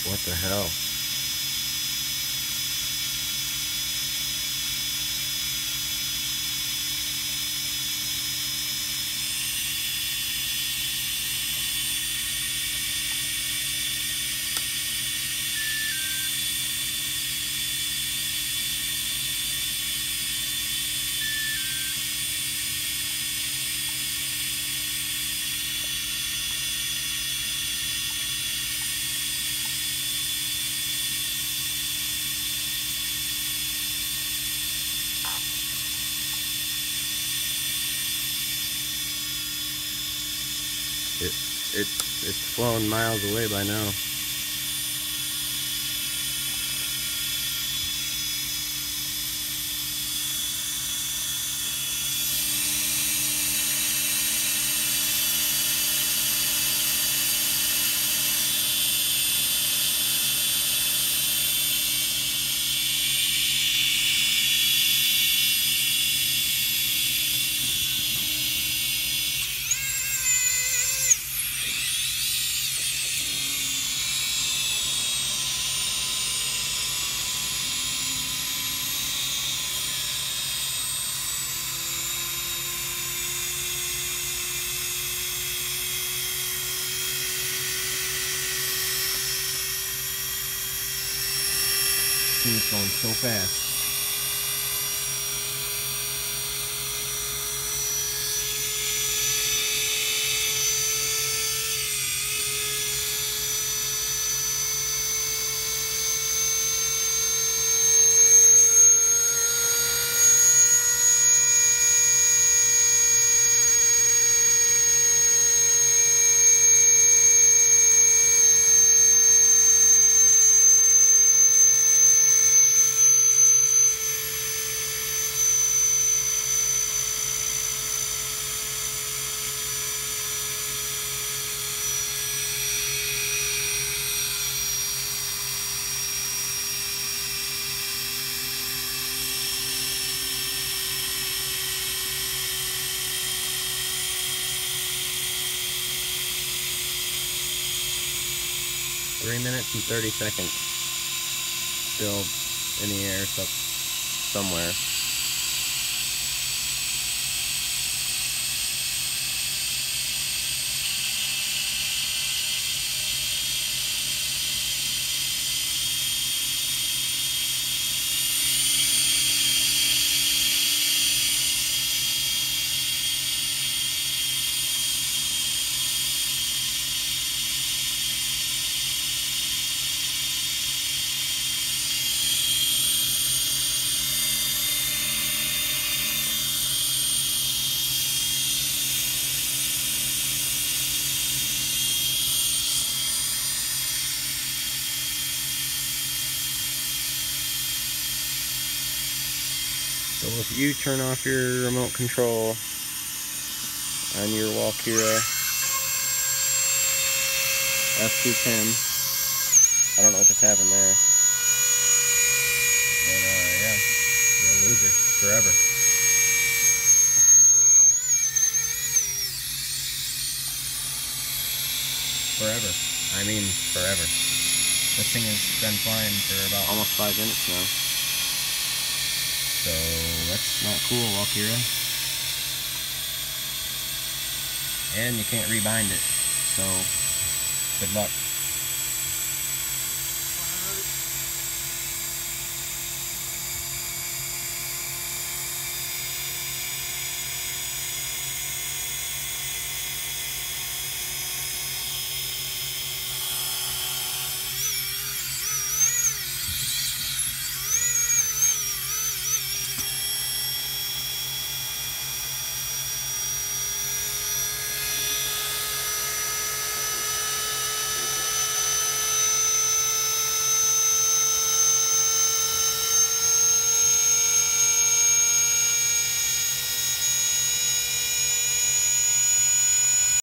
What the hell? It's flown miles away by now. It's going so fast. Three minutes and 30 seconds. Still in the air somewhere. So if you turn off your remote control on your Walkera f210, I don't know what just happened there. But yeah, you'll lose it forever. Forever. I mean forever. This thing has been flying for about almost 5 minutes now. So that's not cool, Walkera. And you can't rebind it, so good luck.